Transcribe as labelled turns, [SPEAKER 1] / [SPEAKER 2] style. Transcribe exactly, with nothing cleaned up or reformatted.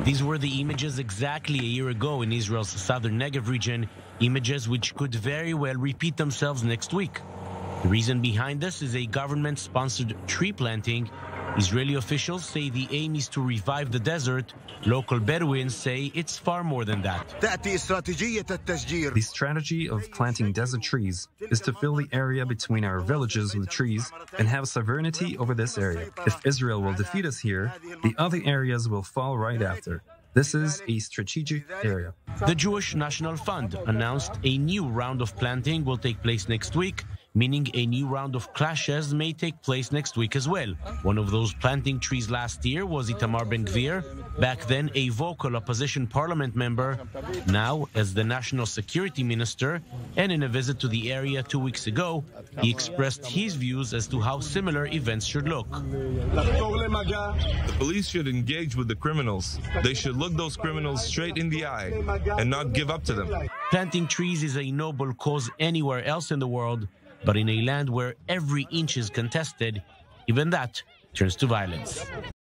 [SPEAKER 1] These were the images exactly a year ago in Israel's southern Negev region, images which could very well repeat themselves next week. The reason behind this is a government-sponsored tree planting. Israeli officials say the aim is to revive the desert. Local Bedouins say it's far more than that.
[SPEAKER 2] The strategy of planting desert trees is to fill the area between our villages with trees and have sovereignty over this area. If Israel will defeat us here, the other areas will fall right after. This is a strategic area.
[SPEAKER 1] The Jewish National Fund announced a new round of planting will take place next week, meaning a new round of clashes may take place next week as well. One of those planting trees last year was Itamar Ben-Gvir, back then a vocal opposition parliament member, now as the national security minister, and in a visit to the area two weeks ago, he expressed his views as to how similar events should look.
[SPEAKER 3] The police should engage with the criminals. They should look those criminals straight in the eye and not give up to them.
[SPEAKER 1] Planting trees is a noble cause anywhere else in the world, but in a land where every inch is contested, even that turns to violence.